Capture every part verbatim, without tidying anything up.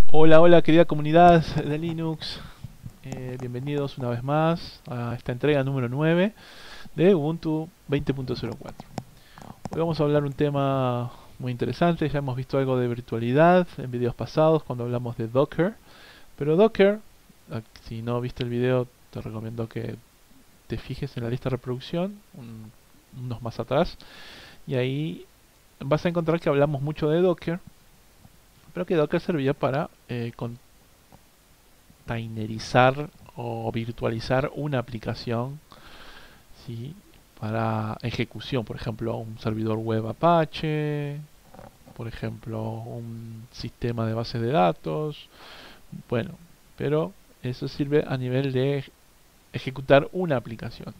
Hola, hola querida comunidad de Linux. Eh, bienvenidos una vez más a esta entrega número nueve de Ubuntu veinte punto cero cuatro. Hoy vamos a hablar un tema muy interesante. Ya hemos visto algo de virtualidad en videos pasados cuando hablamos de Docker. Pero Docker, ah, si no viste el video, te recomiendo que te fijes en la lista de reproducción, un- unos más atrás, y ahí vas a encontrar que hablamos mucho de Docker, pero que Docker servía para eh, containerizar o virtualizar una aplicación, ¿sí? Para ejecución, por ejemplo, un servidor web Apache, por ejemplo, un sistema de base de datos. Bueno, pero eso sirve a nivel de ejecutar una aplicación.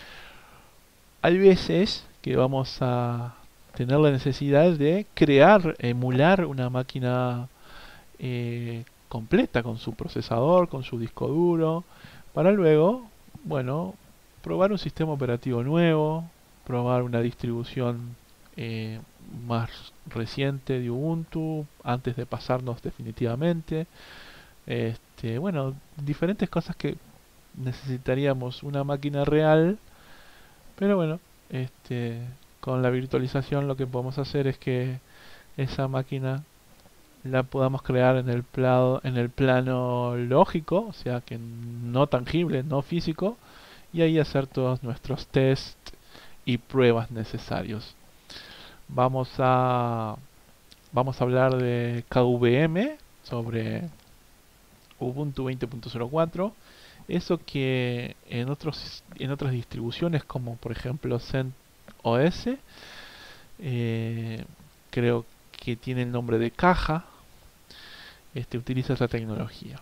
Hay veces que vamos a tener la necesidad de crear, emular una máquina eh, completa con su procesador, con su disco duro, para luego, bueno, probar un sistema operativo nuevo, probar una distribución eh, más reciente de Ubuntu antes de pasarnos definitivamente. Este, bueno, diferentes cosas que necesitaríamos una máquina real, pero bueno, este, con la virtualización lo que podemos hacer es que esa máquina la podamos crear en el plano, en el plano lógico, o sea que no tangible, no físico, y ahí hacer todos nuestros tests y pruebas necesarios. Vamos a vamos a hablar de K V M sobre Ubuntu veinte punto cero cuatro. Eso que en otros en otras distribuciones como por ejemplo CentOS, eh, creo que tiene el nombre de caja, este, utiliza esa tecnología.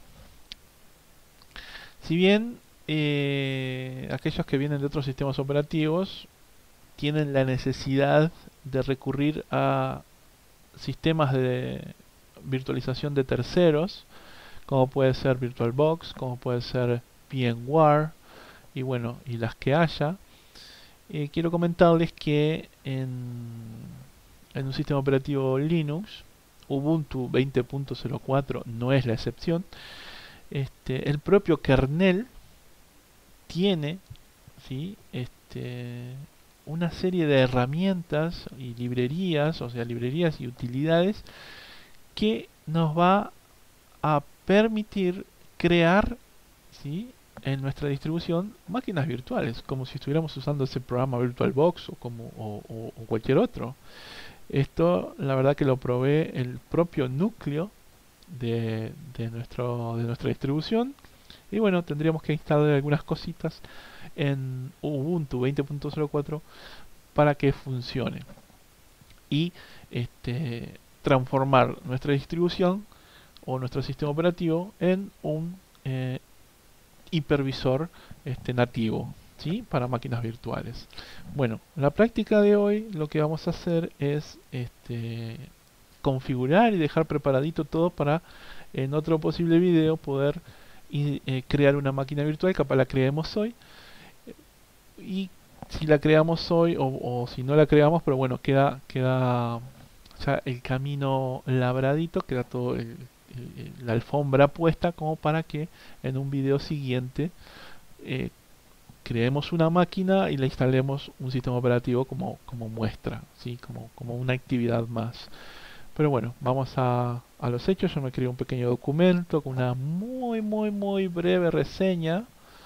Si bien eh, aquellos que vienen de otros sistemas operativos tienen la necesidad de recurrir a sistemas de virtualización de terceros, como puede ser VirtualBox, como puede ser VMware, y bueno, y las que haya, eh, quiero comentarles que en, en un sistema operativo Linux, Ubuntu veinte punto cero cuatro no es la excepción. Este, el propio kernel tiene, ¿sí? este, una serie de herramientas y librerías, o sea, librerías y utilidades que nos va a permitir crear, ¿sí? en nuestra distribución máquinas virtuales, como si estuviéramos usando ese programa VirtualBox o, como, o, o- o cualquier otro. Esto, la verdad que lo provee el propio núcleo de, de nuestro, de nuestra distribución. Y bueno, tendríamos que instalar algunas cositas en Ubuntu veinte punto cero cuatro para que funcione y este, transformar nuestra distribución o nuestro sistema operativo en un eh, hipervisor este, nativo, ¿sí? Para máquinas virtuales. Bueno, en la práctica de hoy lo que vamos a hacer es este, configurar y dejar preparadito todo para en otro posible video poder y, eh, crear una máquina virtual, capaz la creemos hoy, y si la creamos hoy o, o si no la creamos, pero bueno, queda, queda ya el camino labradito, queda todo el- el- la alfombra puesta como para que en un video siguiente eh, creemos una máquina y le instalemos un sistema operativo como, como muestra, ¿sí? como, como una actividad más. Pero bueno, vamos a, a los hechos. Yo me creé un pequeño documento con una muy, muy, muy breve reseña.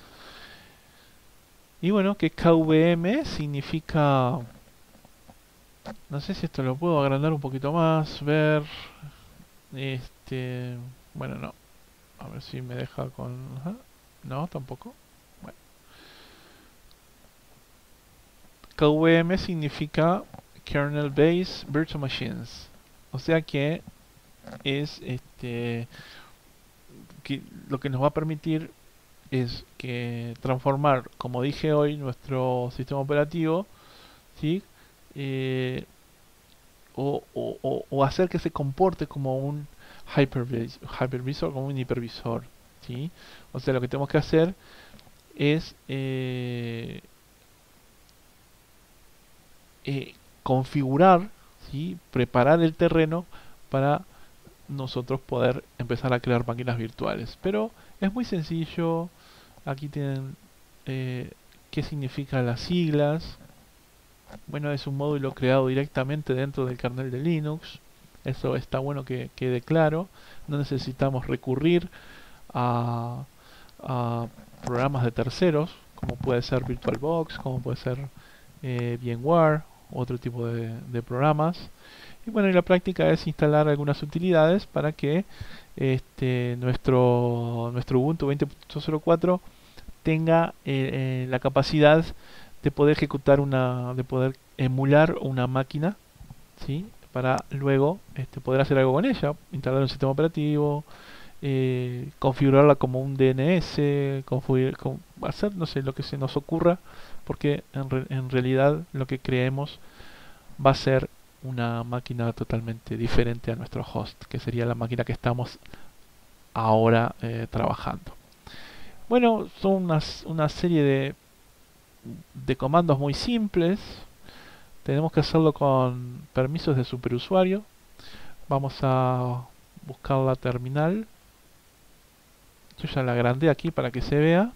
Y bueno, que K V M significa... No sé si esto lo puedo agrandar un poquito más, ver... Este... Bueno, no. A ver si me deja con... Ajá. No, tampoco. Bueno. K V M significa Kernel Based Virtual Machines. O sea que es este que lo que nos va a permitir es que transformar, como dije hoy, nuestro sistema operativo, ¿sí? Eh, o, o- o- o hacer que se comporte como un hypervis- hypervisor, como un hipervisor, ¿sí? O sea, lo que tenemos que hacer es eh, eh, configurar, ¿sí? Preparar el terreno para nosotros poder empezar a crear máquinas virtuales. Pero es muy sencillo. Aquí tienen eh, qué significan las siglas. Bueno, es un módulo creado directamente dentro del kernel de Linux. Eso está bueno que quede claro. No necesitamos recurrir a, a programas de terceros, como puede ser VirtualBox, como puede ser eh, VMware, otro tipo de, de programas. Y bueno, y la práctica es instalar algunas utilidades para que este, nuestro, nuestro Ubuntu veinte punto cero cuatro tenga eh, eh, la capacidad de poder ejecutar una, de poder emular una máquina, ¿sí? Para luego este, poder hacer algo con ella, instalar un sistema operativo, eh, configurarla como un D N S, configurar, con, hacer, no sé, lo que se nos ocurra, porque en, re, en realidad lo que creemos va a ser una máquina totalmente diferente a nuestro host, que sería la máquina que estamos ahora eh, trabajando. Bueno, son unas, una serie de, de comandos muy simples. Tenemos que hacerlo con permisos de superusuario. Vamos a buscar la terminal. Yo ya la agrandé aquí para que se vea.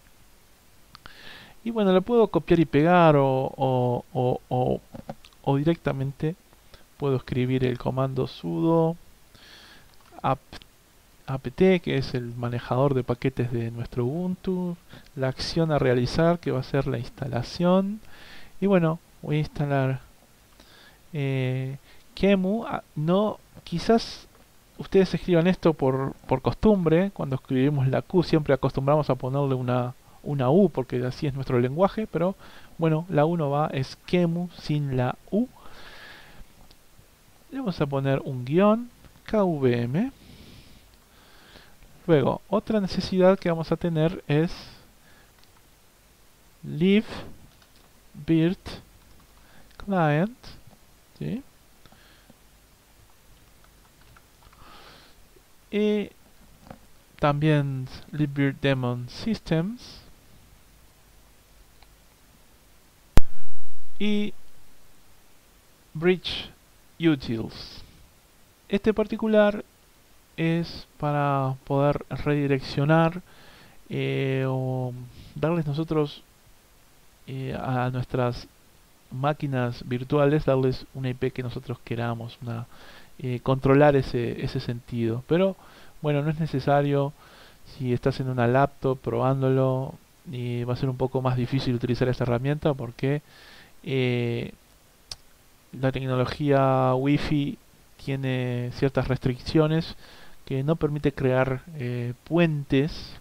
Y bueno, le puedo copiar y pegar o, o, o, o, o directamente puedo escribir el comando sudo apt, apt, que es el manejador de paquetes de nuestro Ubuntu, la acción a realizar, que va a ser la instalación. Y bueno, voy a instalar eh, Qemu. No, quizás ustedes escriban esto por, por costumbre. Cuando escribimos la Q siempre acostumbramos a ponerle una, una U, porque así es nuestro lenguaje, pero bueno, la U no va, es Qemu sin la U. Le vamos a poner un guión, K V M. Luego, otra necesidad que vamos a tener es live virt client, ¿sí? Y también libvirt-daemon systems y bridge utils. Este particular es para poder redireccionar eh, o darles nosotros eh, a nuestras máquinas virtuales, darles una I P que nosotros queramos, una, eh, controlar ese, ese sentido. Pero bueno, no es necesario. Si estás en una laptop probándolo, y va a ser un poco más difícil utilizar esta herramienta porque eh, la tecnología Wi-Fi tiene ciertas restricciones que no permite crear eh, puentes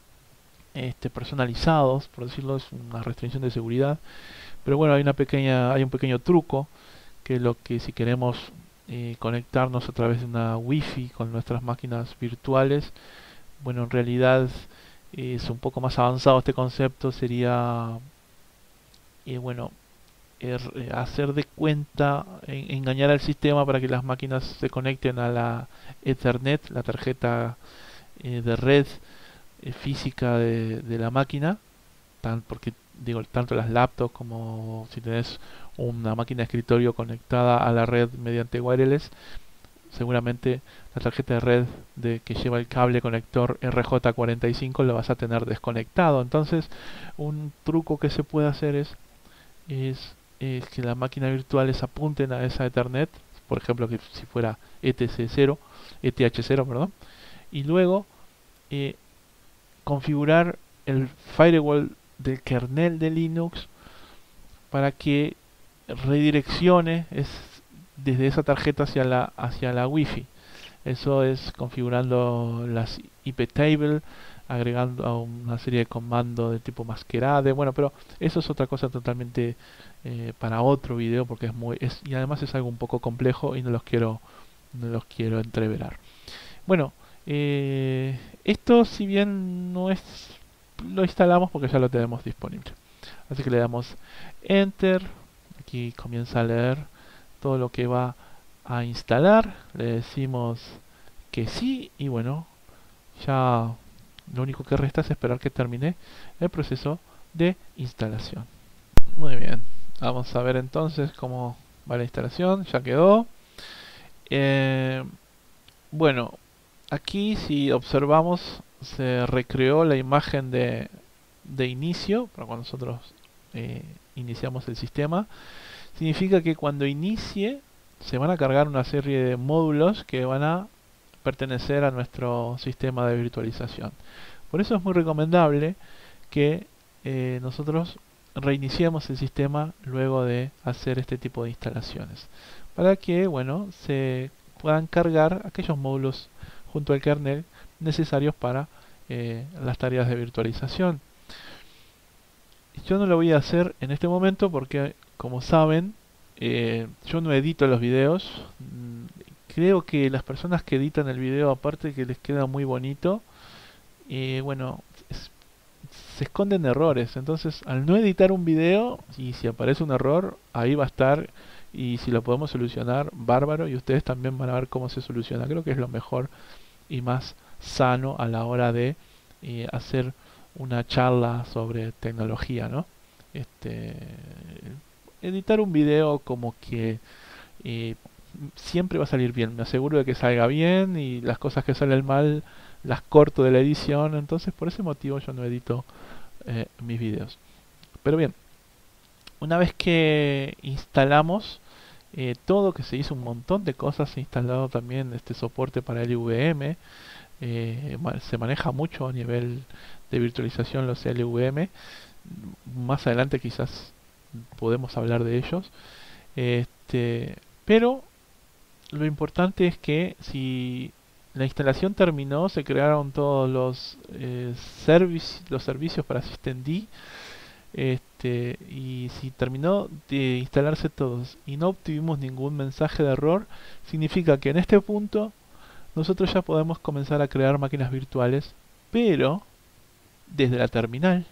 este, personalizados, por decirlo, es una restricción de seguridad. Pero bueno, hay una pequeña, hay un pequeño truco que lo que si queremos eh, conectarnos a través de una Wi-Fi con nuestras máquinas virtuales, bueno, en realidad eh, es un poco más avanzado este concepto, sería eh, bueno, er, eh, hacer de cuenta, en, engañar al sistema para que las máquinas se conecten a la Ethernet, la tarjeta eh, de red eh, física de, de la máquina, tan, porque digo, tanto las laptops como si tenés una máquina de escritorio conectada a la red mediante wireless, seguramente la tarjeta de red de que lleva el cable conector R J cuarenta y cinco lo vas a tener desconectado. Entonces, un truco que se puede hacer es, es, es que las máquinas virtuales apunten a esa Ethernet, por ejemplo, que si fuera E T C cero, E T H cero, perdón, y luego eh, configurar el firewall del kernel de Linux para que redireccione es desde esa tarjeta hacia la hacia la Wi-Fi. Eso es configurando las I P table, agregando a una serie de comandos de tipo masquerade. Bueno, pero eso es otra cosa totalmente eh, para otro video porque es muy es, y además es algo un poco complejo y no los quiero no los quiero entreverar. Bueno, eh, esto si bien no es, lo instalamos porque ya lo tenemos disponible. Así que le damos Enter. Aquí comienza a leer todo lo que va a instalar. Le decimos que sí y bueno, ya lo único que resta es esperar que termine el proceso de instalación. Muy bien, vamos a ver entonces cómo va la instalación. Ya quedó. Eh, Bueno, aquí si observamos se recreó la imagen de, de inicio para cuando nosotros eh, iniciamos el sistema. Significa que cuando inicie se van a cargar una serie de módulos que van a pertenecer a nuestro sistema de virtualización. Por eso es muy recomendable que eh, nosotros reiniciemos el sistema luego de hacer este tipo de instalaciones, para que, bueno, se puedan cargar aquellos módulos junto al kernel necesarios para eh, las tareas de virtualización. Yo no lo voy a hacer en este momento porque, como saben, eh, yo no edito los videos. Mm, Creo que las personas que editan el video, aparte que les queda muy bonito, eh, bueno, es- se esconden errores. Entonces, al no editar un video, y si aparece un error, ahí va a estar. Y si lo podemos solucionar, bárbaro. Y ustedes también van a ver cómo se soluciona. Creo que es lo mejor y más sano a la hora de eh, hacer una charla sobre tecnología, ¿no? Este, editar un video como que eh, siempre va a salir bien. Me aseguro de que salga bien y las cosas que salen mal las corto de la edición. Entonces, por ese motivo yo no edito eh, mis videos. Pero bien, una vez que instalamos eh, todo, que se hizo un montón de cosas, se ha instalado también este soporte para L V M. Eh, se maneja mucho a nivel de virtualización los L V M. Más adelante quizás podemos hablar de ellos. Este, pero lo importante es que si la instalación terminó, se crearon todos los, eh, service, los servicios para systemd. Este, y si terminó de instalarse todos y no obtuvimos ningún mensaje de error, significa que en este punto nosotros ya podemos comenzar a crear máquinas virtuales, pero desde la terminal.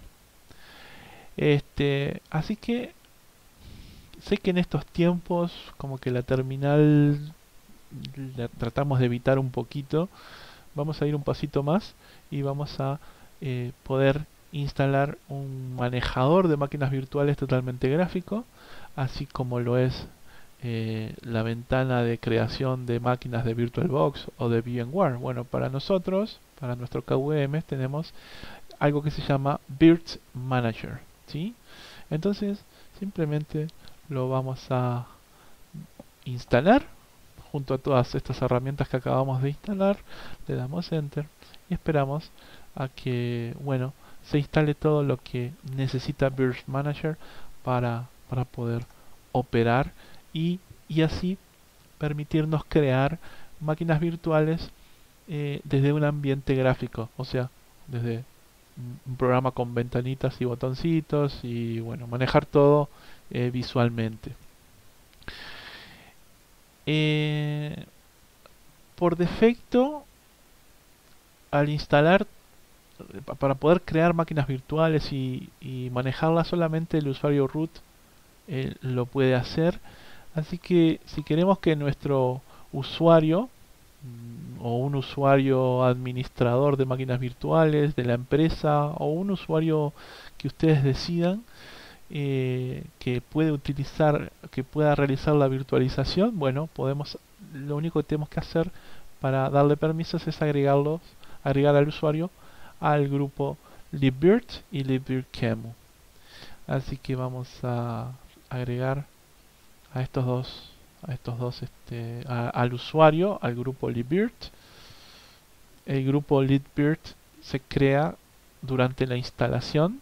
Este, así que sé que en estos tiempos como que la terminal la tratamos de evitar un poquito. Vamos a ir un pasito más y vamos a eh, poder instalar un manejador de máquinas virtuales totalmente gráfico, así como lo es eh, la ventana de creación de máquinas de VirtualBox o de VMware. Bueno, para nosotros, para nuestro K V M, tenemos algo que se llama Virt Manager, ¿sí? Entonces, simplemente lo vamos a instalar junto a todas estas herramientas que acabamos de instalar. Le damos Enter y esperamos a que, bueno, se instale todo lo que necesita Virt Manager para, para poder operar y, y así permitirnos crear máquinas virtuales eh, desde un ambiente gráfico, o sea, desde un programa con ventanitas y botoncitos y, bueno, manejar todo eh, visualmente. Eh, por defecto, al instalar, para poder crear máquinas virtuales y, y manejarlas, solamente el usuario root eh, lo puede hacer. Así que si queremos que nuestro usuario mm, o un usuario administrador de máquinas virtuales de la empresa o un usuario que ustedes decidan eh, que puede utilizar, que pueda realizar la virtualización, bueno, podemos, lo único que tenemos que hacer para darle permisos es agregarlos, agregar al usuario al grupo libvirt y libvirtqemu. Así que vamos a agregar a estos dos, a estos dos, este, a, al usuario, al grupo libvirt. El grupo libvirt se crea durante la instalación.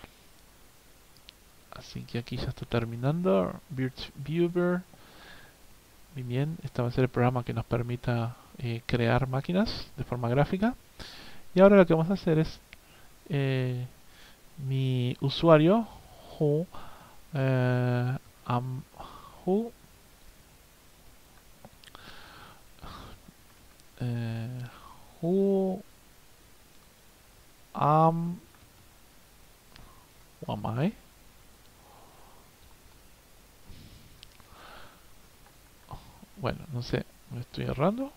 Así que aquí ya está terminando. VirtViewer. Muy bien, este va a ser el programa que nos permita eh, crear máquinas de forma gráfica. Y ahora lo que vamos a hacer es eh, mi usuario who, eh, am, who eh, who am who am I? Bueno, no sé, me estoy errando.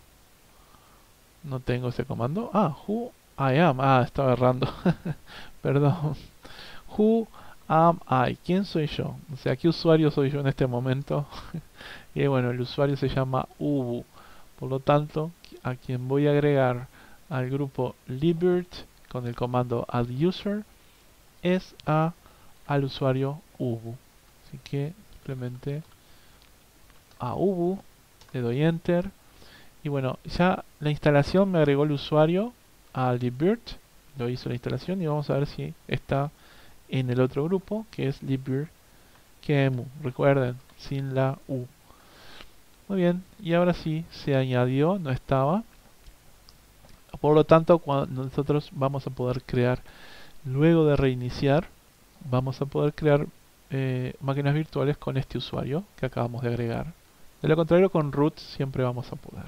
No tengo ese comando. Ah, who I am. Ah, estaba errando. Perdón. Who am I? ¿Quién soy yo? O sea, ¿qué usuario soy yo en este momento? Y bueno, el usuario se llama Ubu. Por lo tanto, a quien voy a agregar al grupo libvirt con el comando adduser es a, al usuario ubu. Así que simplemente a ubu, le doy enter. Y bueno, ya la instalación me agregó el usuario a libvirt, lo hizo la instalación y vamos a ver si está en el otro grupo que es libvirt-kemu. Recuerden, sin la U. Muy bien, y ahora sí se añadió, no estaba. Por lo tanto, cuando nosotros vamos a poder crear, luego de reiniciar, vamos a poder crear eh, máquinas virtuales con este usuario que acabamos de agregar. De lo contrario, con root siempre vamos a poder.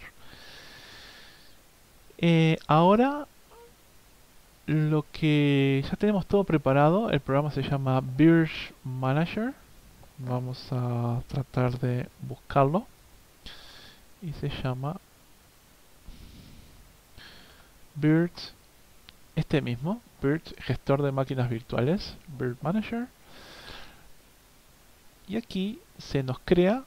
Eh, ahora, lo que ya tenemos todo preparado, el programa se llama Virt Manager. Vamos a tratar de buscarlo. Y se llama Virt, este mismo, Virt Gestor de Máquinas Virtuales, Virt Manager. Y aquí se nos crea.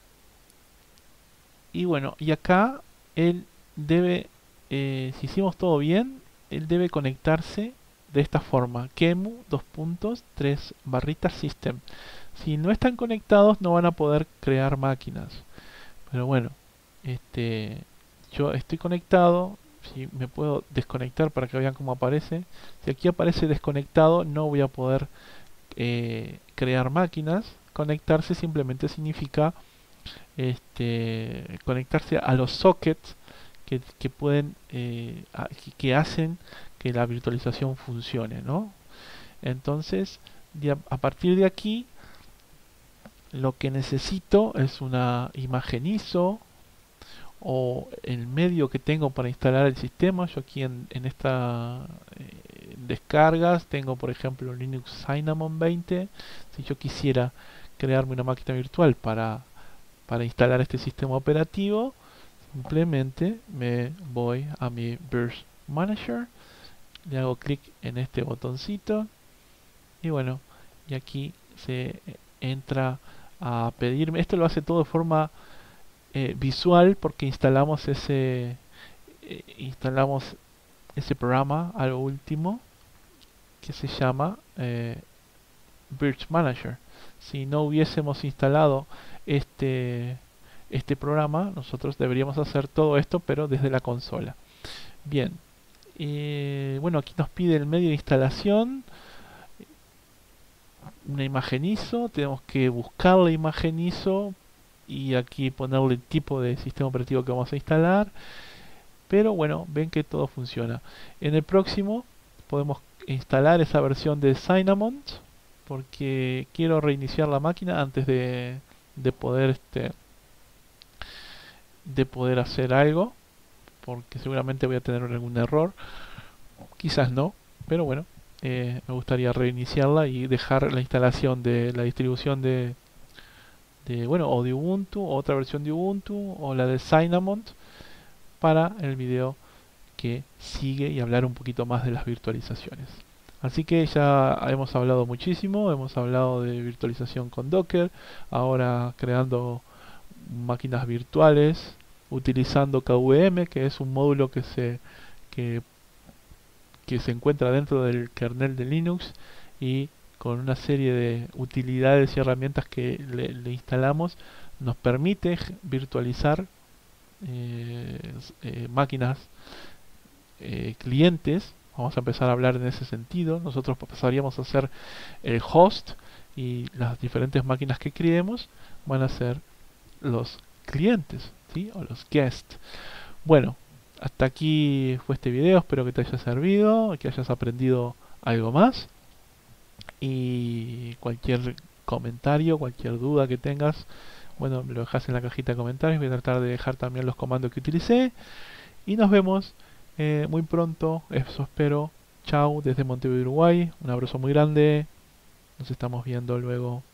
Y bueno, y acá él debe, eh, si hicimos todo bien, él debe conectarse de esta forma: kemu, dos puntos, tres barritas system. Si no están conectados no van a poder crear máquinas. Pero bueno, este, yo estoy conectado. Si me puedo desconectar para que vean cómo aparece. Si aquí aparece desconectado no voy a poder eh, crear máquinas. Conectarse simplemente significa este, conectarse a los sockets que, que pueden eh, a, que hacen que la virtualización funcione, ¿no? Entonces a, a partir de aquí lo que necesito es una imagen I S O o el medio que tengo para instalar el sistema. Yo aquí en, en esta eh, descargas tengo, por ejemplo, Linux Cinnamon veinte. Si yo quisiera crearme una máquina virtual para, para instalar este sistema operativo, simplemente me voy a mi Virt Manager, le hago clic en este botoncito y bueno, y aquí se entra a pedirme. Esto lo hace todo de forma eh, visual porque instalamos ese eh, instalamos ese programa a lo último que se llama eh, Virt Manager. Si no hubiésemos instalado este este programa, nosotros deberíamos hacer todo esto pero desde la consola. Bien, eh, bueno, aquí nos pide el medio de instalación, una imagen I S O. Tenemos que buscar la imagen I S O y aquí ponerle el tipo de sistema operativo que vamos a instalar. Pero bueno, ven que todo funciona. En el próximo podemos instalar esa versión de Cinnamon porque quiero reiniciar la máquina antes de, de poder este de poder hacer algo, porque seguramente voy a tener algún error, quizás no, pero bueno, eh, me gustaría reiniciarla y dejar la instalación de la distribución de, de bueno, o de Ubuntu, o otra versión de Ubuntu, o la de Cinnamon para el video que sigue y hablar un poquito más de las virtualizaciones. Así que ya hemos hablado muchísimo, hemos hablado de virtualización con Docker, ahora creando máquinas virtuales utilizando K V M, que es un módulo que se que, que se encuentra dentro del kernel de Linux, y con una serie de utilidades y herramientas que le, le instalamos nos permite virtualizar eh, eh, máquinas eh, clientes. Vamos a empezar a hablar en ese sentido. Nosotros pasaríamos a ser el host y las diferentes máquinas que creemos van a ser los clientes, ¿sí? O los guests. Bueno, hasta aquí fue este video. Espero que te haya servido, que hayas aprendido algo más. Y cualquier comentario, cualquier duda que tengas, bueno, me lo dejas en la cajita de comentarios. Voy a tratar de dejar también los comandos que utilicé. Y nos vemos eh, muy pronto, eso espero. Chau desde Montevideo, Uruguay. Un abrazo muy grande. Nos estamos viendo luego.